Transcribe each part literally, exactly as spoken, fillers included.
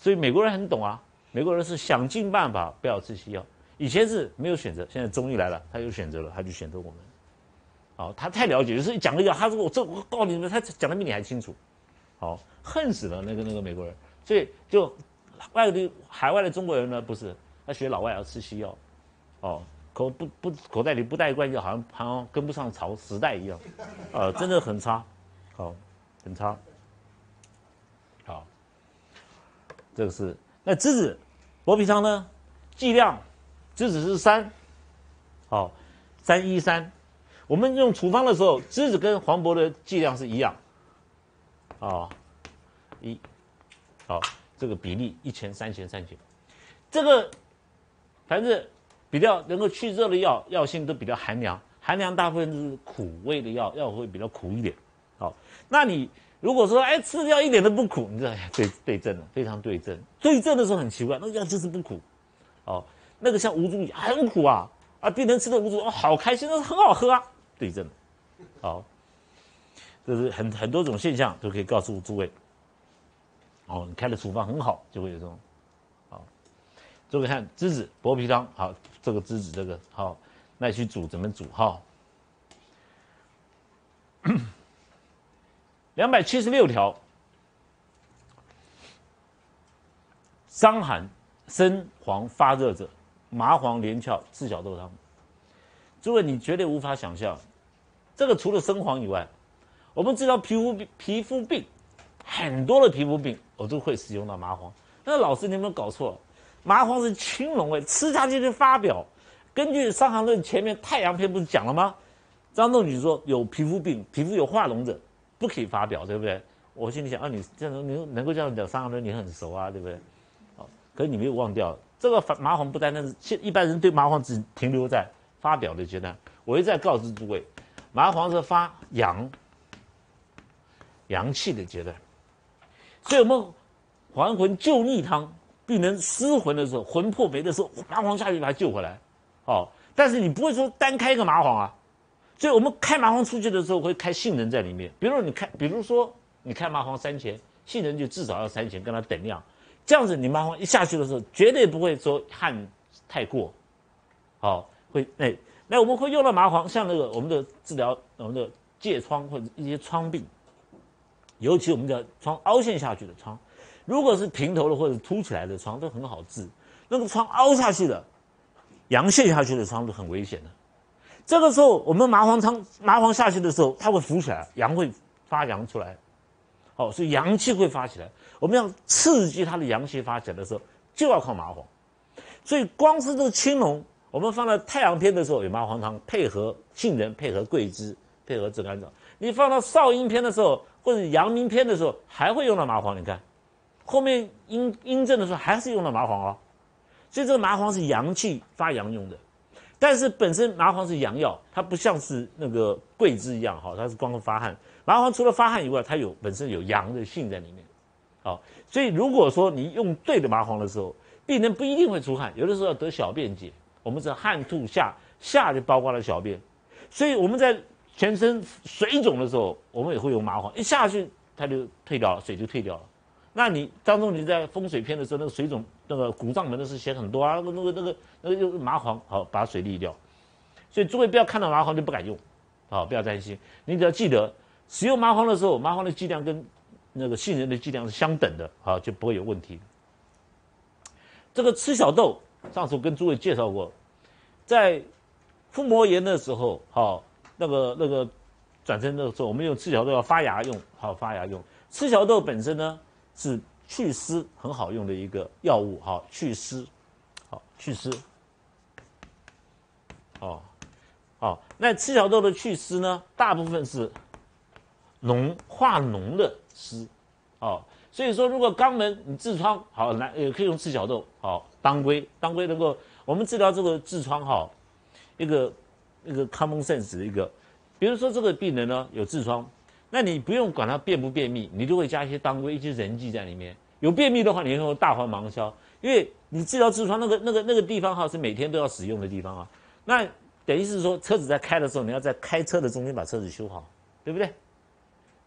所以美国人很懂啊，美国人是想尽办法不要吃西药。以前是没有选择，现在中医来了，他有选择了，他就选择我们。好，他太了解，就是一讲了一个，他说我这我告诉你们，他讲的比你还清楚。好，恨死了那个那个美国人，所以就外地海外的中国人呢，不是他学老外要吃西药，哦，口不不口袋里不带一罐药，好像好像跟不上朝时代一样，呃，真的很差，好，很差。好，这个是那栀子薄皮汤呢，剂量栀子是三，好，三一三。我们用处方的时候，栀子跟黄柏的剂量是一样，啊，一，好，这个比例一钱三钱三钱，这个反正比较能够去热的药，药性都比较寒凉，寒凉大部分是苦味的药，药会比较苦一点。好，那你如果说哎吃的药一点都不苦，你知道哎对对症了，非常对症。对症的时候很奇怪，那个药就是不苦，哦，那个像吴茱萸很苦啊，啊病人吃的吴茱萸哦好开心，那很好喝啊。对症，好，这是很很多种现象都可以告诉诸位。哦，你开的处方很好，就会有这种，好，诸位看栀子薄皮汤，好，这个栀子这个好，那你去煮怎么煮哈？两百七十六条，伤寒、生黄发热者，麻黄连翘赤小豆汤。诸位，你绝对无法想象。这个除了生黄以外，我们知道皮肤皮肤病很多的皮肤病，我都会使用到麻黄。那老师，你有没有搞错？麻黄是青龙味，吃下去就发表。根据《伤寒论》前面太阳篇不是讲了吗？张仲景说有皮肤病、皮肤有化脓者，不可以发表，对不对？我心里想啊，你这样你能够这样讲《伤寒论》，你很熟啊，对不对？好，可是你没有忘掉这个麻黄不单单是现一般人对麻黄只停留在发表的阶段。我一再告知诸位，麻黄是发阳阳气的阶段，所以我们还魂救逆汤，病人失魂的时候，魂魄没的时候，麻黄下去把他救回来。哦，但是你不会说单开一个麻黄啊，所以我们开麻黄出去的时候会开杏仁在里面。比如说你开，比如说你开麻黄三钱，杏仁就至少要三钱，跟它等量。这样子你麻黄一下去的时候，绝对不会说汗太过，好、哦，会那。那我们会用到麻黄，像那个我们的治疗我们的疥疮或者一些疮病，尤其我们的疮凹陷下去的疮，如果是平头的或者凸起来的疮都很好治，那个疮凹下去的、阳陷下去的疮都很危险的。这个时候我们麻黄汤麻黄下去的时候，它会浮起来，阳会发阳出来，好、哦，所以阳气会发起来。我们要刺激它的阳气发起来的时候，就要靠麻黄。所以光是这个青龙。我们放到太阳篇的时候有麻黄汤，配合杏仁，配合桂枝，配合炙甘草。你放到少阴篇的时候，或者阳明篇的时候，还会用到麻黄。你看，后面阴阴症的时候还是用到麻黄哦。所以这个麻黄是阳气发阳用的，但是本身麻黄是阳药，它不像是那个桂枝一样哈，它是光发汗。麻黄除了发汗以外，它有本身有阳的性在里面。好，所以如果说你用对的麻黄的时候，病人不一定会出汗，有的时候要得小便解。我们是汗吐下，下就包括了小便，所以我们在全身水肿的时候，我们也会用麻黄，一下去它就退掉了，水就退掉了。那你当中你在风水篇的时候，那个水肿那个古藏门的是写很多啊，那个那个那个那个就是麻黄，好把水沥掉。所以诸位不要看到麻黄就不敢用，好不要担心，你只要记得使用麻黄的时候，麻黄的剂量跟那个杏仁的剂量是相等的，好就不会有问题。这个吃小豆。上次我跟诸位介绍过，在腹膜炎的时候，好、哦、那个那个转成的时候，我们用赤小豆要发芽用，好发芽用。赤小豆本身呢是祛湿很好用的一个药物，好祛湿，好祛湿，哦，好那赤小豆的祛湿呢，大部分是脓化脓的湿，哦。所以说，如果肛门你痔疮好来，也可以用赤小豆好当归，当归能够我们治疗这个痔疮哈，一个一个 common sense 的一个，比如说这个病人呢有痔疮，那你不用管他便不便秘，你就会加一些当归、一些人参在里面。有便秘的话，你用大黄芒硝，因为你治疗痔疮那个那个那个地方哈是每天都要使用的地方啊，那等于是说车子在开的时候，你要在开车的中间把车子修好，对不对？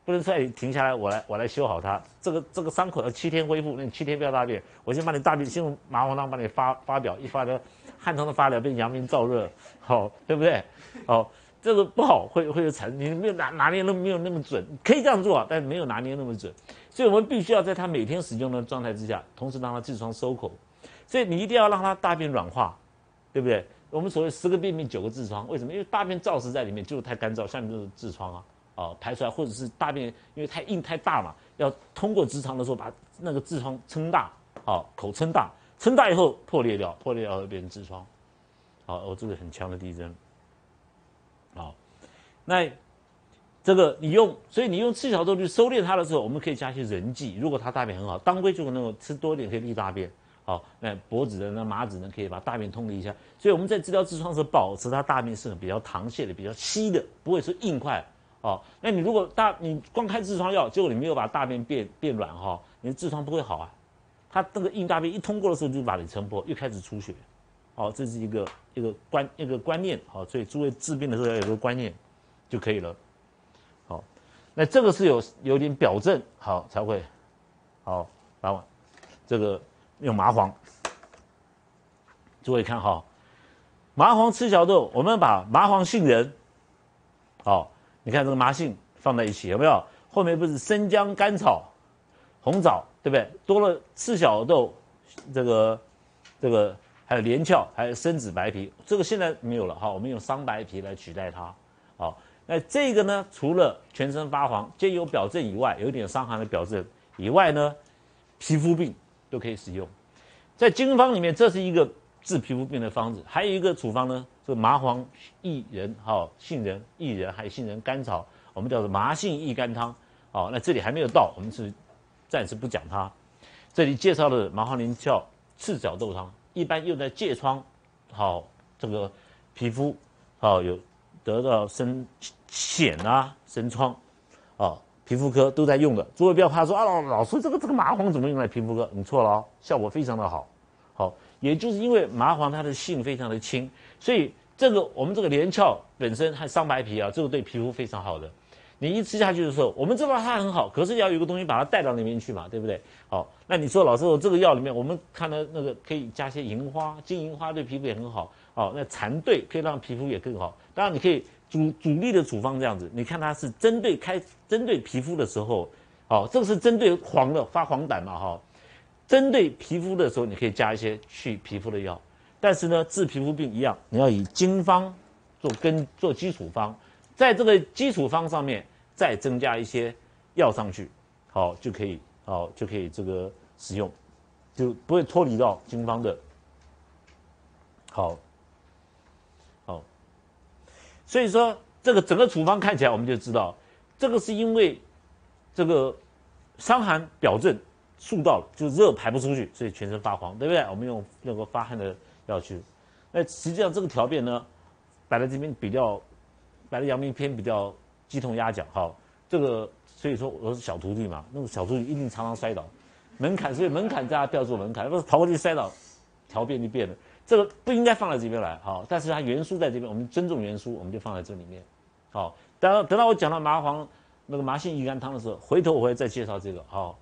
不能说你停下来，我来我来修好它。这个这个伤口要七天恢复，那你七天不要大便，我先把你大便先用麻黄汤把你发发表，一发的汗汤的发了，变阳明燥热，好、哦，对不对？好、哦，这个不好，会会有产，你没有拿拿捏那没有那么准，可以这样做，但没有拿捏那么准，所以我们必须要在他每天使用的状态之下，同时让他痔疮收口，所以你一定要让他大便软化，对不对？我们所谓十个便秘九个痔疮，为什么？因为大便燥实在里面，就是太干燥，下面就是痔疮啊。哦，排出来，或者是大便因为太硬太大嘛，要通过直肠的时候把那个痔疮撑大，好、哦，口撑大，撑大以后破裂掉，破裂掉会变成痔疮，好、哦，哦，这个很强的地针，好、哦，那这个你用，所以你用赤小豆去收敛它的时候，我们可以加一些人剂，如果它大便很好，当归就能够吃多一点可以利大便，好、哦，那柏子仁、那麻子仁可以把大便通利一下，所以我们在治疗痔疮的时候，保持它大便是很比较溏泻的，比较稀的，不会说硬块。哦，那你如果大你光开痔疮药，结果你没有把大便变变软哈、哦，你的痔疮不会好啊。它那个硬大便一通过的时候就把你撑破，又开始出血。哦，这是一个一个观一个观念，好、哦，所以诸位治病的时候要有个观念就可以了。好、哦，那这个是有有点表证好才会好把这个用麻黄，诸位看哈、哦，麻黄赤小豆，我们把麻黄杏仁，好、哦。你看这个麻杏放在一起有没有？后面不是生姜、甘草、红枣，对不对？多了赤小豆，这个这个还有连翘，还有生紫白皮，这个现在没有了哈，我们用桑白皮来取代它。好，那这个呢，除了全身发黄、兼有表症以外，有一点伤寒的表症以外呢，皮肤病都可以使用。在经方里面，这是一个治皮肤病的方子，还有一个处方呢。这个麻黄、薏仁、好杏仁、薏仁还有杏仁、甘草，我们叫做麻杏薏甘汤。好，那这里还没有到，我们是暂时不讲它。这里介绍的麻黄连翘赤小豆汤，一般用在疥疮，好这个皮肤好有得到生癣啊、生疮，啊皮肤科都在用的。诸位不要怕说啊，老师这个这个麻黄怎么用在皮肤科？你错了哦，效果非常的好。好，也就是因为麻黄它的性非常的轻，所以这个我们这个连翘本身和桑白皮啊，这个对皮肤非常好的。你一吃下去的时候，我们知道它很好，可是要有一个东西把它带到那边去嘛，对不对？好，那你说老师，我这个药里面，我们看到那个可以加些银花，金银花对皮肤也很好。好，那蚕对可以让皮肤也更好。当然，你可以主主力的处方这样子，你看它是针对开针对皮肤的时候，好，这个是针对黄的发黄疸嘛，哈。针对皮肤的时候，你可以加一些去皮肤的药，但是呢，治皮肤病一样，你要以经方做根做基础方，在这个基础方上面再增加一些药上去，好就可以，好就可以这个使用，就不会脱离到经方的。好，好，所以说这个整个处方看起来我们就知道，这个是因为这个伤寒表症。速到了，就热排不出去，所以全身发黄，对不对？我们用那个发汗的药去。那实际上这个条便呢，摆在这边比较，摆在阳明篇比较鸡同鸭讲。好，这个所以说我是小徒弟嘛，那个小徒弟一定常常摔倒，门槛，所以门槛大家不要做门槛，不是跑过去摔倒，条便就变了。这个不应该放在这边来，好，但是它原书在这边，我们尊重原书，我们就放在这里面。好，等到等到我讲到麻黄那个麻杏薏甘汤的时候，回头我会再介绍这个。好。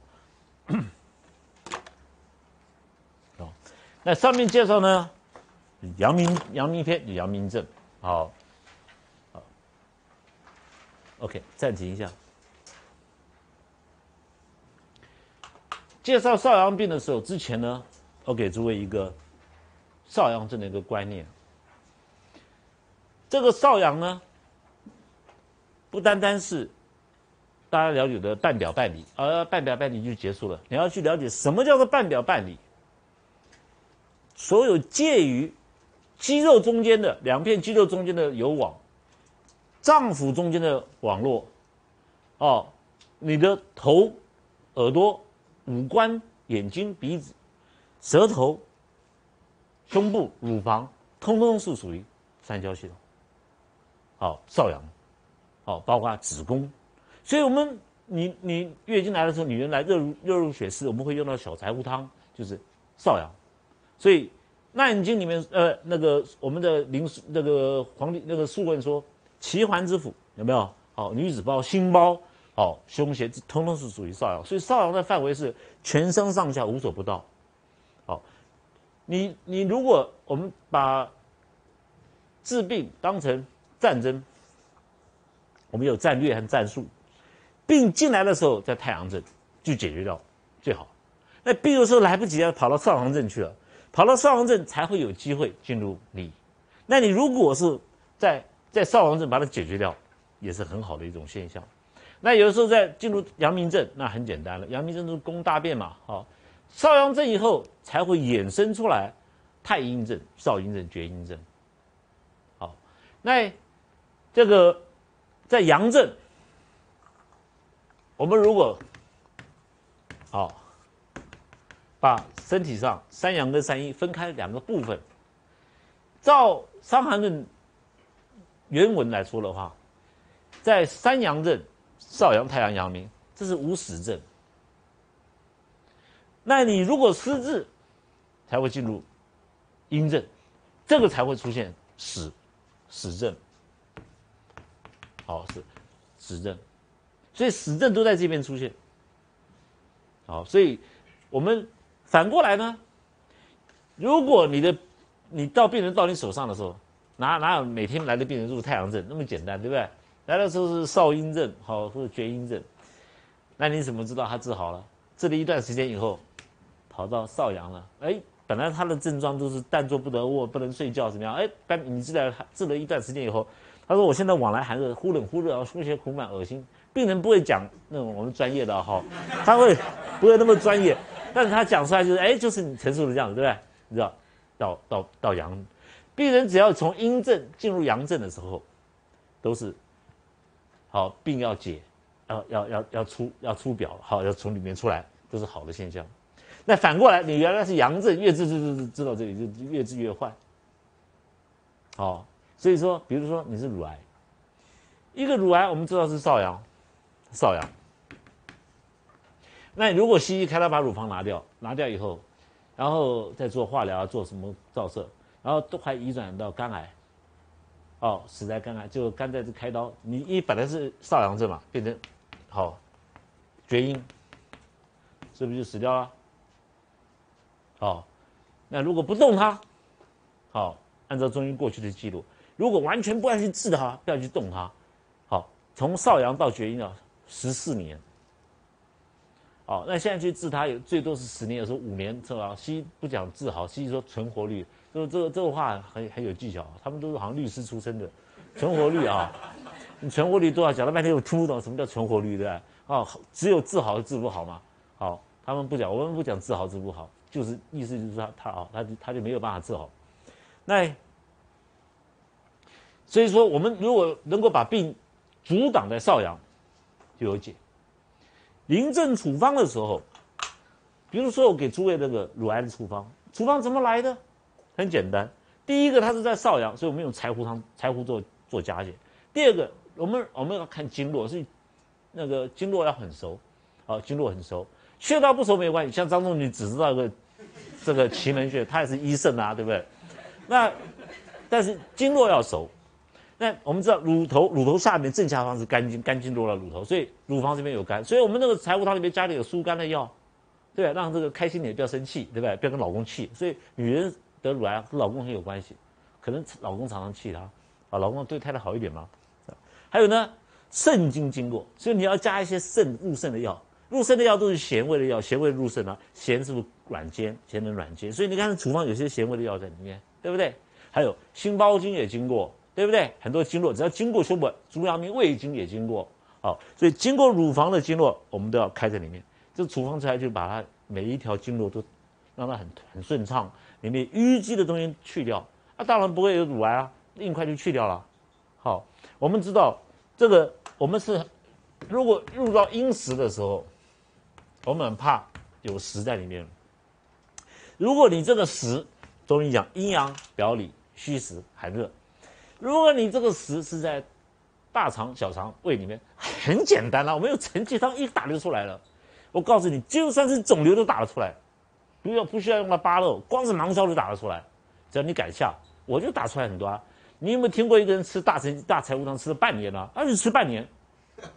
哦，那上面介绍呢，阳明阳明篇有阳明症，好，好 ，OK， 暂停一下。介绍少阳病的时候，之前呢，我给诸位一个少阳症的一个观念。这个少阳呢，不单单是大家了解的半表半里，而半表半里就结束了。你要去了解什么叫做半表半里，所有介于肌肉中间的两片肌肉中间的有网，脏腑中间的网络，哦，你的头、耳朵、五官、眼睛、鼻子、舌头、胸部、乳房，通通是属于三焦系统。好，少阳，好，包括子宫。所以，我们你你月经来的时候，女人来热如热入血丝，我们会用到小柴胡汤，就是少阳。所以《纳言经》里面，呃，那个我们的林那个皇帝那个素问说，齐桓之府有没有？好，女子包心包， 哦，胸胁，通通是属于少阳。所以少阳的范围是全身上下无所不到。好、哦，你你如果我们把治病当成战争，我们有战略和战术，病进来的时候在太阳症就解决掉最好。那病有时候来不及了，跑到少阳症去了，跑到少阳症才会有机会进入你。那你如果是在在少阳症把它解决掉，也是很好的一种现象。那有的时候在进入阳明症，那很简单了，阳明症都是攻大便嘛，好、哦，少阳症以后才会衍生出来太阴症、少阴症、厥阴症。好，那这个在阳症，我们如果好、哦、把身体上三阳跟三阴分开两个部分，照《伤寒论》原文来说的话，在三阳症，少阳、太阳、阳明，这是无实症。那你如果失智，才会进入阴症，这个才会出现实实症。好，是实症，所以实症都在这边出现。好，所以我们反过来呢，如果你的你到病人到你手上的时候，哪哪有每天来的病人入太阳症那么简单，对不对？来的时候是少阴症，好，或者厥阴症，那你怎么知道他治好了？治了一段时间以后，跑到少阳了，哎，本来他的症状都是但坐不得卧，不能睡觉，怎么样？哎，但你治了治了一段时间以后，他说我现在往来寒热，忽冷忽热，出血苦满，恶心。病人不会讲那种我们专业的哈，他会不会那么专业？但是他讲出来就是，哎，就是你陈述的这样子，对不对？你知道，到到到阳，病人只要从阴症进入阳症的时候，都是好病要解，要要要要出要出表，好要从里面出来，都是好的现象。那反过来，你原来是阳症，越治治治治到这里就越治越坏。好，所以说，比如说你是乳癌，一个乳癌我们知道是少阳，少阳。那你如果西医开刀把乳房拿掉，拿掉以后，然后再做化疗，做什么照射，然后都还移转到肝癌，哦，死在肝癌，就肝在这开刀，你一本来是少阳症嘛，变成好厥阴，是不是就死掉了？好，那如果不动它，好，按照中医过去的记录，如果完全不要去治它，不要去动它，好，从少阳到厥阴啊，十四年。哦，那现在去治它有最多是十年，有时候五年，是吧？西医不讲治好，西医说存活率，这个这个这个话很很有技巧，他们都是好像律师出身的，存活率啊，你存活率多少？讲了半天我听不懂什么叫存活率，对吧？哦，只有治好治不好嘛。好，他们不讲，我们不讲治好治不好，就是意思就是他他啊，他就他就没有办法治好。那所以说，我们如果能够把病阻挡在少阳，就有解。临症处方的时候，比如说我给诸位那个乳癌的处方，处方怎么来的？很简单，第一个它是在少阳，所以我们用柴胡汤、柴胡做做加减。第二个，我们我们要看经络，是那个经络要很熟，啊，经络很熟，穴道不熟没有关系。像张仲景只知道一个这个奇门穴，他也是医圣啊，对不对？那但是经络要熟。那我们知道乳头，乳头下面正下方是肝经，肝经落到乳头，所以乳房这边有肝，所以我们那个柴胡汤里面加点有疏肝的药，对吧？让这个开心点，不要生气，对吧？不要跟老公气。所以女人得乳癌跟老公很有关系，可能老公常常气她，啊，老公对太太好一点嘛。还有呢，肾经经过，所以你要加一些肾入肾的药，入肾的药都是咸味的药，咸味入肾啊，咸是不是软坚，咸能软坚，所以你看处方有些咸味的药在里面，对不对？还有心包经也经过。对不对？很多经络只要经过胸部，足阳明胃经也经过，好，所以经过乳房的经络，我们都要开在里面。这处方出来就把它每一条经络都让它很很顺畅，里面淤积的东西去掉，啊，当然不会有乳癌啊，硬块就去掉了。好，我们知道这个，我们是如果入到阴时的时候，我们很怕有实在里面。如果你这个实，中医讲阴阳表里，虚实寒热。如果你这个实是在大肠、小肠、胃里面，很简单啦，我们用承气汤一打就出来了。我告诉你，就算是肿瘤都打得出来，不要不需要用到八肉，光是芒硝就打得出来。只要你敢下，我就打出来很多啊。你有没有听过一个人吃大承大柴胡汤吃了半年啊？而且吃半年，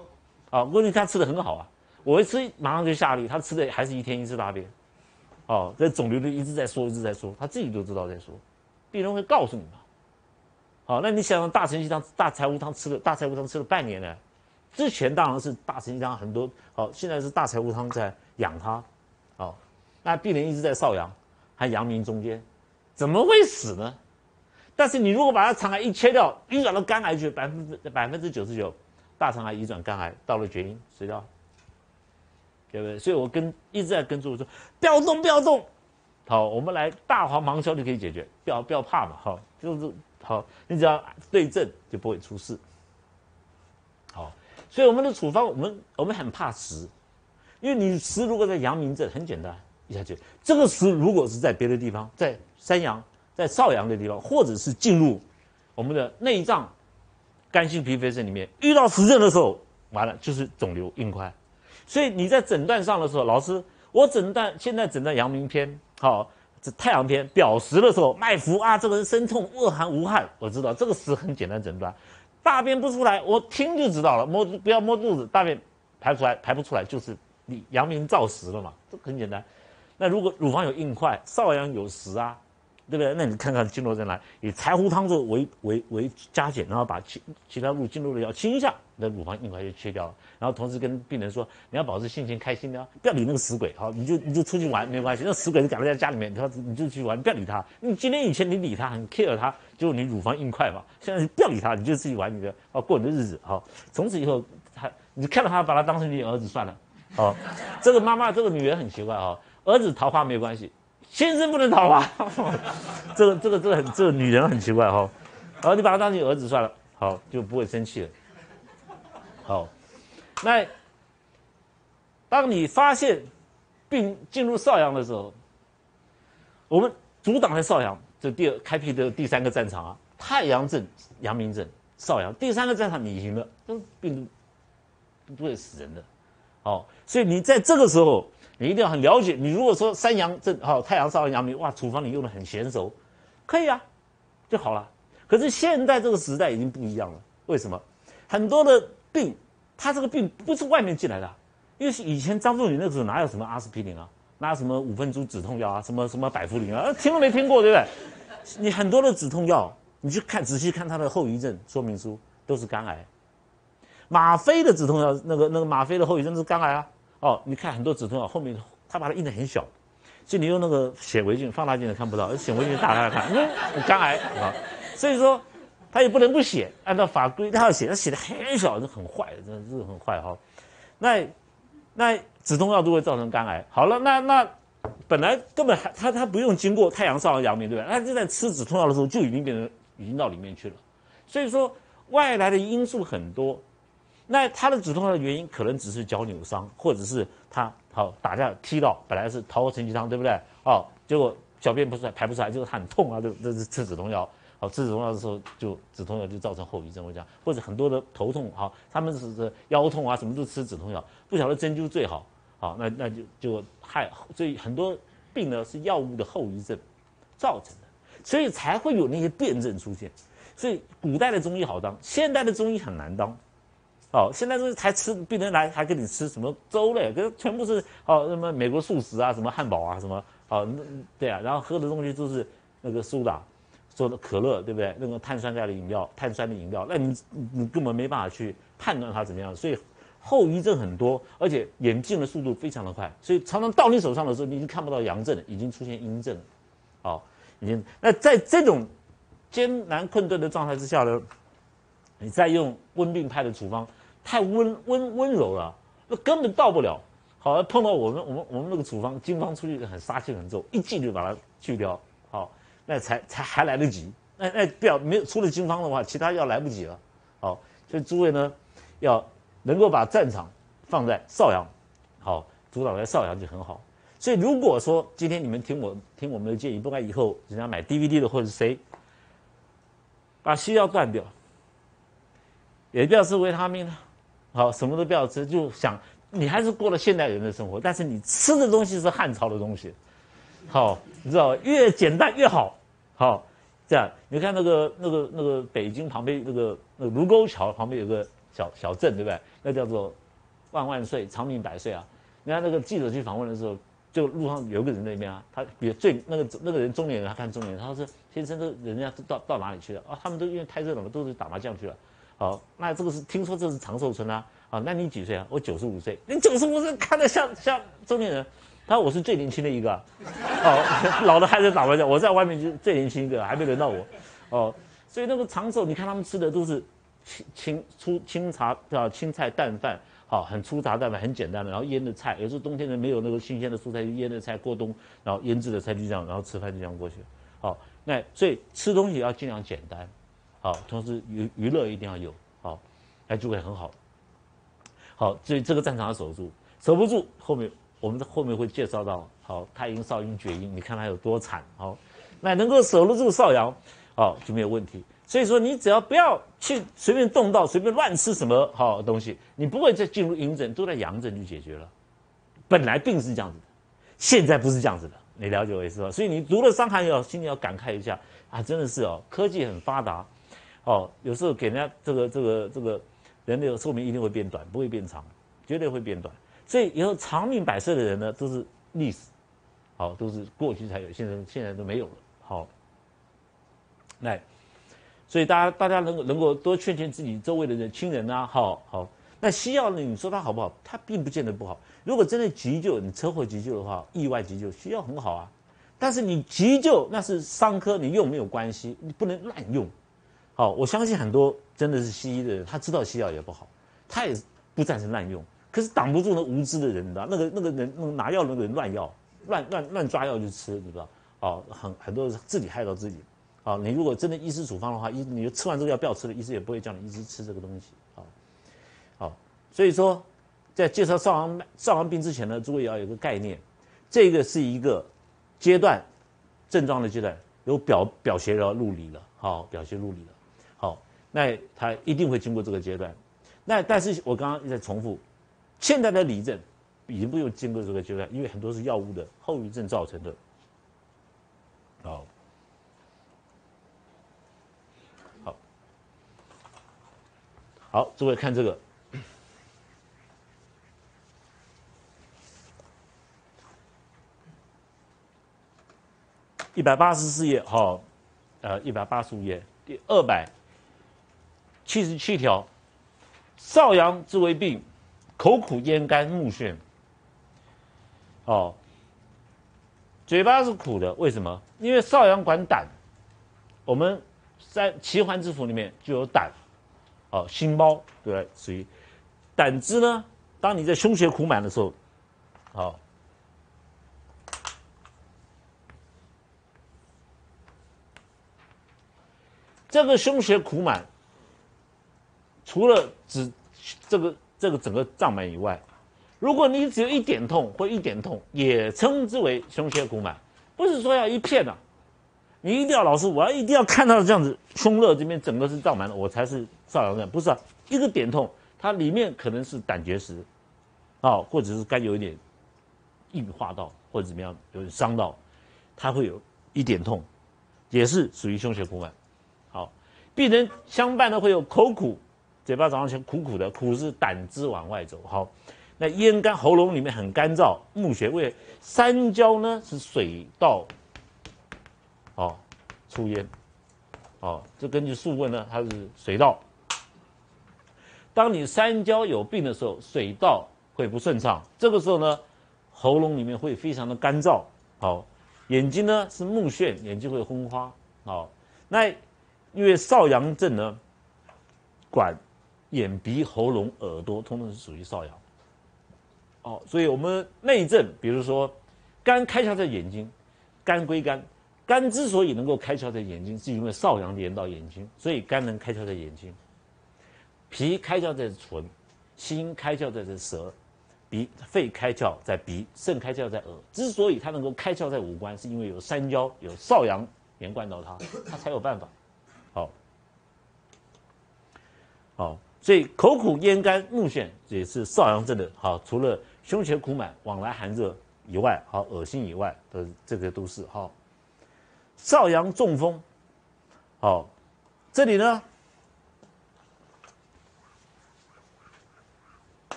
啊，问题他吃的很好啊，我一吃马上就下痢，他吃的还是一天一次大便，哦，这肿瘤率一直在说，一直在说，他自己都知道在说，病人会告诉你嘛。好，那你想想大承气汤、大柴胡汤吃了，大柴胡汤吃了半年了，之前当然是大承气汤很多，好，现在是大柴胡汤在养他，好，那病人一直在少阳和阳明中间，怎么会死呢？但是你如果把它肠癌一切掉，移转到肝癌去，百分之百分之九十九，大肠癌移转肝癌，到了绝经死掉，对不对？所以我跟一直在跟诸位说，不要动，不要动。好，我们来大黄芒硝就可以解决，不要不要怕嘛，好，就是好，你只要对症就不会出事。好，所以我们的处方，我们我们很怕实，因为你实如果在阳明症很简单，一下去，这个实如果是在别的地方，在山阳。在少阳的地方，或者是进入我们的内脏、肝性脾肺肾里面，遇到实症的时候，完了就是肿瘤硬块。所以你在诊断上的时候，老师，我诊断现在诊断阳明篇，好、哦，这太阳篇表实的时候，脉浮啊，这个人身痛、恶寒无汗，我知道这个实很简单诊断。大便不出来，我听就知道了，摸不要摸肚子，大便排出来排不出来，就是你阳明燥实了嘛，这很简单。那如果乳房有硬块，少阳有实啊。对不对？那你看看经络在哪里？以柴胡汤做为为为加减，然后把其其他路经络的药清一下，那乳房硬块就切掉了。然后同时跟病人说，你要保持心情开心的，不要理那个死鬼，好，你就你就出去玩没关系。那死鬼就赶在家里面，他你就去玩，不要理他。你今天以前你理他，很 care 他，结果你乳房硬块嘛，现在不要理他，你就自己玩你的，哦，过你的日子，好，从此以后他你就看到他，把他当成你儿子算了，哦，这个妈妈这个女人很奇怪哦，儿子桃花没关系。先生不能桃花，这个这个这个很这个女人很奇怪哈、哦，然后你把她当你儿子算了，好就不会生气了。好，那当你发现病进入少阳的时候，我们阻挡在少阳，这第二开辟的第三个战场啊，太阳症、阳明症、少阳，第三个战场你赢了，这病毒不会死人的。好，所以你在这个时候。你一定要很了解。你如果说三阳正好、哦、太阳、少阳、阳明，哇，处方你用的很娴熟，可以啊，就好了。可是现在这个时代已经不一样了，为什么？很多的病，它这个病不是外面进来的，因为以前张仲景那个时候哪有什么阿司匹林啊，哪有什么五分株止痛药啊，什么什么百服灵啊，听都没听过，对不对？你很多的止痛药，你去看仔细看它的后遗症说明书，都是肝癌。吗啡的止痛药，那个那个吗啡的后遗症是肝癌啊。哦，你看很多止痛药后面，它把它印得很小，所以你用那个显微镜、放大镜都看不到，显微镜打开来看，嗯，肝癌啊。所以说，他也不能不写，按照法规他要写，他写的很小，这很坏，这这很坏哈、哦。那那止痛药都会造成肝癌。好了，那那本来根本还他他不用经过太阳、少阳、阳明，对吧？他就在吃止痛药的时候就已经变成已经到里面去了。所以说，外来的因素很多。那他的止痛药的原因可能只是脚扭伤，或者是他好打架踢到，本来是桃花承气汤，对不对？哦，结果小便不出来，排不出来，结果他很痛啊，就这是吃止痛药。好，吃止痛药的时候，就止痛药就造成后遗症，我讲，或者很多的头痛，好，他们是腰痛啊，什么都吃止痛药，不晓得针灸最好，好，那那就就害，所以很多病呢是药物的后遗症造成的，所以才会有那些辩证出现。所以古代的中医好当，现代的中医很难当。哦，现在这才吃病人来还给你吃什么粥类，可是全部是哦什么美国素食啊，什么汉堡啊，什么哦对啊，然后喝的东西都是那个苏打，说的可乐对不对？那个碳酸钙的饮料，碳酸的饮料，那你你根本没办法去判断它怎么样，所以后遗症很多，而且演进的速度非常的快，所以常常到你手上的时候，你已经看不到阳症了，已经出现阴症了，哦，已经那在这种艰难困顿的状态之下呢，你再用温病派的处方。太温温温柔了，那根本到不了。好，碰到我们我们我们那个处方经方出去很杀气很重，一剂就把它去掉。好，那才才还来得及。那那不要没有出了经方的话，其他药来不及了。好，所以诸位呢，要能够把战场放在少阳，好，主导在少阳就很好。所以如果说今天你们听我听我们的建议，不管以后人家买 D V D 的或者谁，把西药断掉，也不要吃维他命了。好，什么都不要吃，就想你还是过了现代人的生活，但是你吃的东西是汉朝的东西，好，你知道越简单越好，好，这样你看那个那个那个北京旁边那个那个卢沟桥旁边有个小小镇，对不对？那叫做万万岁，长命百岁啊！人家那个记者去访问的时候，就路上有个人那边啊，他比最那个那个人中年人，他看中年人，他说：“先生，这人家到到哪里去了？啊，他们都因为太热了嘛，都是打麻将去了。好，那这个是听说这是长寿村啊。啊，那你几岁啊？我九十五岁。你九十五岁看得像像中年人？他说我是最年轻的一个、啊。哦，老的还在打麻将，我在外面就是最年轻一个，还没轮到我。哦，所以那个长寿，你看他们吃的都是清清粗清茶啊，青菜淡饭。”好，很粗茶淡饭，很简单的，然后腌的菜，有时候冬天呢没有那个新鲜的蔬菜，就腌的菜过冬，然后腌制的菜就这样，然后吃饭就这样过去。好，那所以吃东西要尽量简单，好，同时娱娱乐一定要有，好，那就会很好。好，所以这个战场要守住，守不住，后面我们在后面会介绍到，好，太阴、少阴、厥阴，你看他有多惨，好，那能够守得住少阳，好就没有问题。所以说，你只要不要去随便动到，随便乱吃什么好东西，你不会再进入阴症，都在阳症就解决了。本来病是这样子的，现在不是这样子的，你了解我意思吧？所以你读了《伤寒》以后，心里要感慨一下啊，真的是哦，科技很发达，哦，有时候给人家这个这个这个人的寿命一定会变短，不会变长，绝对会变短。所以以后长命百岁的人呢，都是历史，好，都是过去才有，现在现在都没有了。好，来。所以大家大家能够能够多劝劝自己周围的人亲人啊，好好。那西药呢？你说它好不好？它并不见得不好。如果真的急救，你车祸急救的话，意外急救，西药很好啊。但是你急救那是伤科，你用没有关系，你不能滥用。好，我相信很多真的是西医的人，他知道西药也不好，他也不赞成滥用。可是挡不住那无知的人，你知道那个那个人那个拿药那个人乱药，乱乱乱抓药就吃，你知道？哦，很很多自己害到自己。好，你如果真的医师处方的话，医你就吃完这个药不要吃了，医师也不会叫你一直吃这个东西。好，好，所以说，在介绍少阳少阳病之前呢，诸位也要有个概念，这个是一个阶段，症状的阶段，有表表邪了入里了，好，表邪入里了，好，那它一定会经过这个阶段。那但是我刚刚一直在重复，现在的里症已经不用经过这个阶段，因为很多是药物的后遗症造成的。好。好，诸位看这个，一百八十四页，好，呃，一百八十五页，第二百七十七条，少阳之为病，口苦咽干目眩。哦，嘴巴是苦的，为什么？因为少阳管胆，我们在奇环之府里面就有胆。哦，心包对不对？属于胆汁呢。当你在胸胁苦满的时候，好、哦，这个胸胁苦满，除了指这个这个整个胀满以外，如果你只有一点痛或一点痛，也称之为胸胁苦满。不是说要一片啊，你一定要老师，我要一定要看到这样子，胸肋这边整个是胀满的，我才是少阳症，不是啊。一个点痛，它里面可能是胆结石，啊、哦，或者是肝有一点硬化到，或者怎么样有点伤到，它会有一点痛，也是属于胸胁苦满。好，病人相伴的会有口苦，嘴巴早上起苦苦的，苦是胆汁往外走。好，那咽干，喉咙里面很干燥，目眩。为三焦呢是水道，哦，出咽，哦，这根据素问呢，它是水道。当你三焦有病的时候，水道会不顺畅，这个时候呢，喉咙里面会非常的干燥，好，眼睛呢是目眩，眼睛会昏花，好，那因为少阳症呢，管眼、鼻、喉咙、耳朵，通通是属于少阳，哦，所以我们内症，比如说肝开窍在眼睛，肝归肝，肝之所以能够开窍在眼睛，是因为少阳连到眼睛，所以肝能开窍在眼睛。脾开窍在唇，心开窍在这舌，鼻肺开窍在鼻，肾开窍在耳。之所以它能够开窍在五官，是因为有三焦，有少阳连贯到它，它才有办法。好，好，所以口苦咽干目眩也是少阳症的。好，除了胸胁苦满、往来寒热以外，好，恶心以外，都这个都是好。少阳中风，好，这里呢。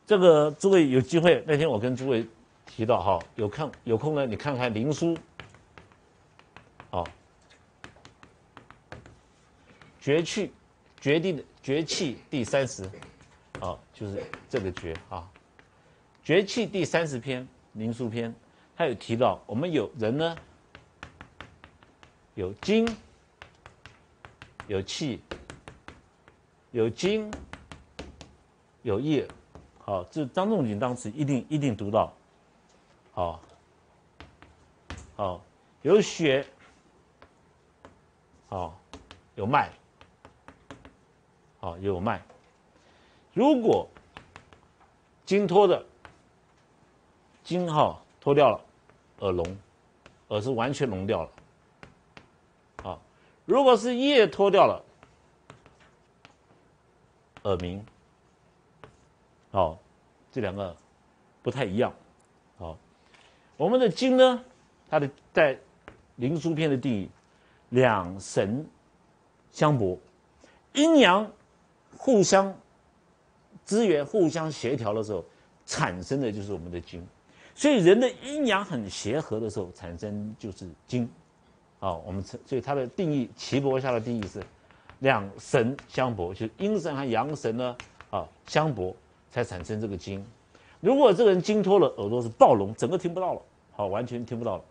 这个诸位有机会，那天我跟诸位提到哈，有看有空呢，你看看灵书，哦，绝气决定的绝气第三十，哦，就是这个绝啊，绝气第三十篇灵书篇，他有提到我们有人呢，有精，有气，有精，有液。好，这张仲景当时一定一定读到，好，好，有血，好，有脉，好，有脉。如果筋脱的，筋哈脱掉了，耳聋，耳是完全聋掉了。好，如果是叶脱掉了，耳鸣。好，这两个不太一样。好，我们的经呢，它的在灵书篇的定义，两神相搏，阴阳互相支援、互相协调的时候，产生的就是我们的经。所以人的阴阳很协和的时候，产生就是经。好，我们所以它的定义，岐伯下的定义是两神相搏，就是阴神和阳神呢，啊相搏。才产生这个经。如果这个人经脱了，耳朵是暴聋，整个听不到了，好，完全听不到了。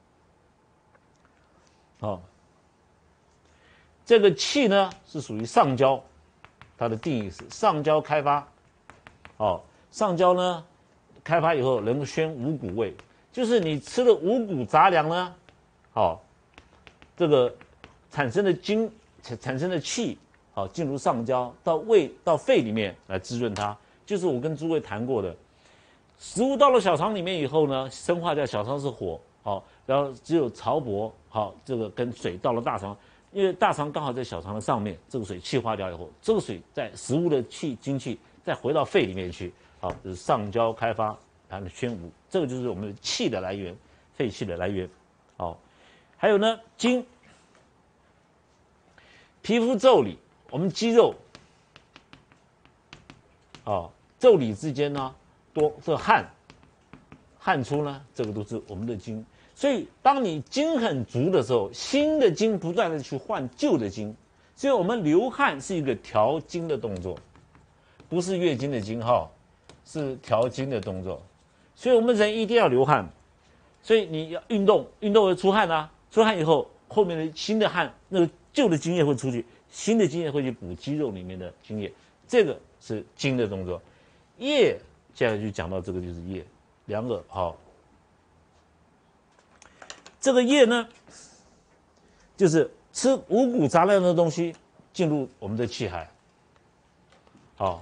好，这个气呢是属于上焦，它的定义是上焦开发。好，上焦呢开发以后能够宣五谷味，就是你吃了五谷杂粮呢，好，这个产生的精产生的气，好进入上焦到胃到肺里面来滋润它。就是我跟诸位谈过的，食物到了小肠里面以后呢，生化掉小肠是火，好，然后只有曹伯，好，这个跟水到了大肠，因为大肠刚好在小肠的上面，这个水气化掉以后，这个水在食物的气精气再回到肺里面去，好，这是上焦开发，然后宣武，这个就是我们的气的来源，肺气的来源，好，还有呢，筋，皮肤腠理，我们肌肉，啊。腠理之间呢，多这汗，汗出呢，这个都是我们的精。所以，当你精很足的时候，新的精不断的去换旧的精，所以我们流汗是一个调经的动作，不是月经的经哈，是调经的动作。所以我们人一定要流汗，所以你要运动，运动会出汗啊，出汗以后，后面的新的汗，那个旧的精液会出去，新的精液会去补肌肉里面的精液，这个是经的动作。液，接下来就讲到这个就是液，两个好。这个液呢，就是吃五谷杂粮的东西进入我们的气海，好，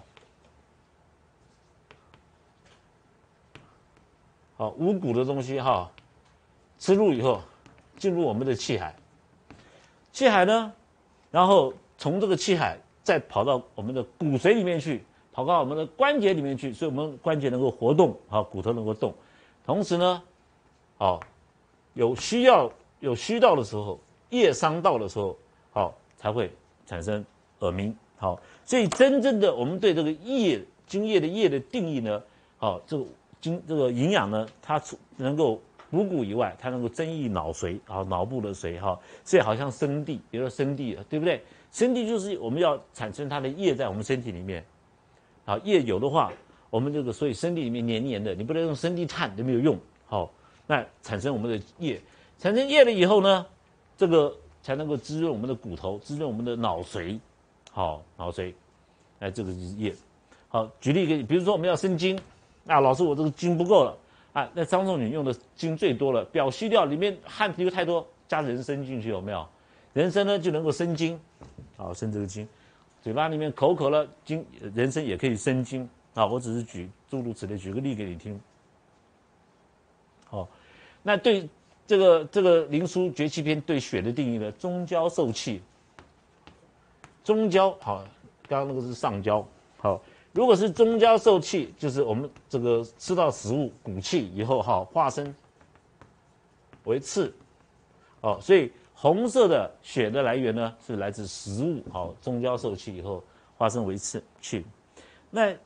好五谷的东西哈，吃入以后进入我们的气海，气海呢，然后从这个气海再跑到我们的骨髓里面去。跑到我们的关节里面去，所以我们关节能够活动，好，骨头能够动。同时呢，好，有需要有虚道的时候，液伤道的时候，好，才会产生耳鸣。好，所以真正的我们对这个液精液的液的定义呢，好，这个精这个营养呢，它能够补骨以外，它能够增益脑髓，啊，脑部的髓哈，所以好像生地，比如说生地，对不对？生地就是我们要产生它的液在我们身体里面。好，液有的话，我们这个所以生地里面黏黏的，你不能用生地炭都没有用。好，那产生我们的液，产生液了以后呢，这个才能够滋润我们的骨头，滋润我们的脑髓。好，脑髓，哎，这个就是液。好，举例给你，比如说我们要生精，啊，老师我这个精不够了啊，那张仲景用的精最多了，表虚掉里面汗流太多，加人参进去有没有？人参呢就能够生精，好，生这个精。嘴巴里面口渴了，精人参也可以生津啊！我只是举诸如此类，举个例给你听。好、哦，那对这个这个灵枢诀气篇对血的定义呢？中焦受气，中焦好，刚刚那个是上焦，好，如果是中焦受气，就是我们这个吃到食物骨气以后哈，化生为赤，哦，所以。红色的血的来源呢，是来自食物，好，中焦受气以后化生为赤气。那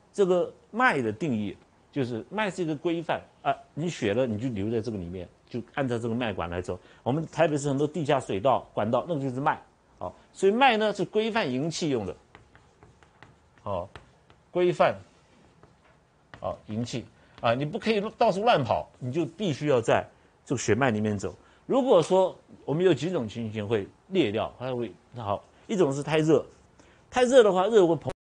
这个脉的定义就是脉是一个规范啊，你血了你就留在这个里面，就按照这个脉管来走。我们台北市很多地下水道管道，那个就是脉，哦，所以脉呢是规范营气用的，哦，规范，哦，营气啊，你不可以到处乱跑，你就必须要在这个血脉里面走。如果说我们有几种情形会裂掉，它会好，一种是太热，太热的话，热会膨。